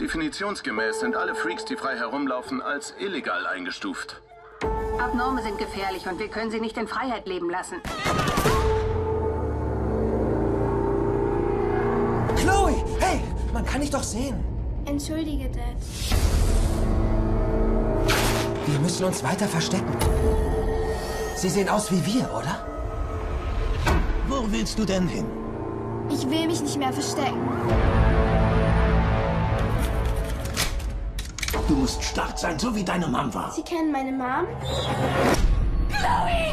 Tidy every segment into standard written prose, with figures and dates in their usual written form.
Definitionsgemäß sind alle Freaks, die frei herumlaufen, als illegal eingestuft. Abnorme sind gefährlich und wir können sie nicht in Freiheit leben lassen. Chloe! Hey! Man kann dich doch sehen. Entschuldige, Dad. Wir müssen uns weiter verstecken. Sie sehen aus wie wir, oder? Wo willst du denn hin? Ich will mich nicht mehr verstecken. Du musst stark sein, so wie deine Mom war. Sie kennen meine Mom? Chloe!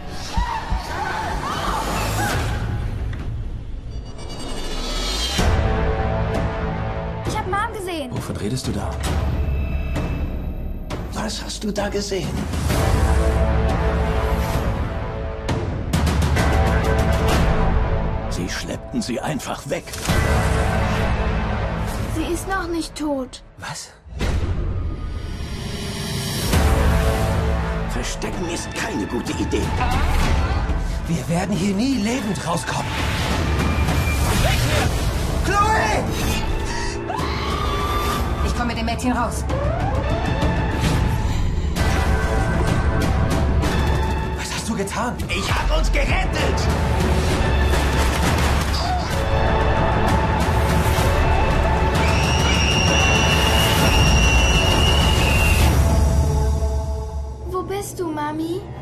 Ich habe Mom gesehen. Wovon redest du da? Was hast du da gesehen? Sie schleppten sie einfach weg. Sie ist noch nicht tot. Was? Verstecken ist keine gute Idee. Wir werden hier nie lebend rauskommen. Weg hier! Chloe! Ich komme mit dem Mädchen raus. Was hast du getan? Ich hab uns gerettet! Wo bist du, Mami?